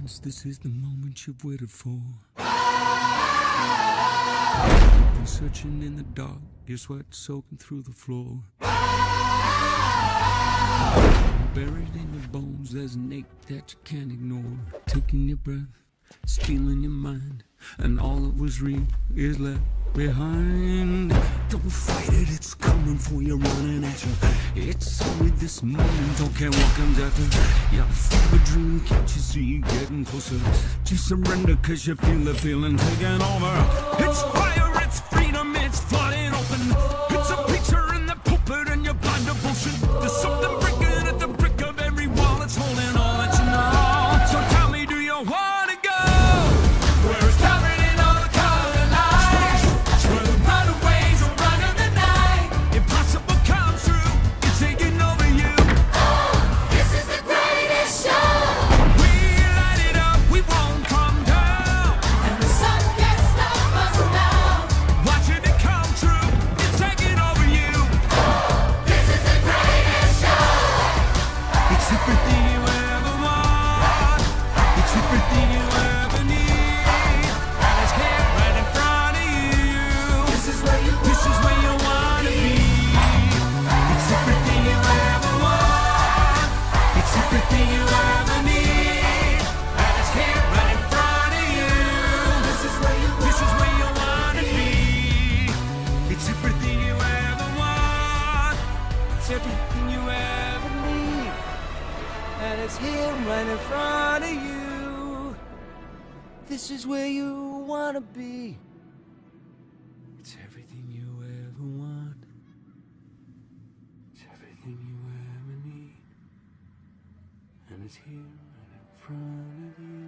promise this is the moment you've waited for. You've been searching in the dark, your sweat soaking through the floor. Buried in your bones, there's an ache that you can't ignore. Taking your breath, stealing your mind, and all that was real is left behind. Don't fight it, it's coming for you, running at you. It's only this moment, don't care what comes after. You're full of a dream, can't you see you getting closer? Just surrender, cause you feel the feeling taking over. It's fire, it's freedom, it's flooding open. It's a picture in the pulpit and your blind devotion. There's something breaking at the brick of every wall, it's holding all that you know. So tell me, do you wanna go where it's covered in all the color lights? It's where the runaways are running the night. Impossible comes true, it's taking over you. This is the greatest show. We light it up, we won't come down. And the sun can't stop us now. Watching it come true, it's taking over you. This is the greatest show. It's everything you ever want. It's everything you ever need. And it's here right in front of you. This is where you wanna be. It's everything you ever want. It's everything you ever need. And it's here right in front of you. This is where you wanna be. It's everything you ever want. It's everything you ever need. And it's here right in front of you. This is where you wanna be. It's everything you ever want. It's everything you ever need. And it's here right in front of you.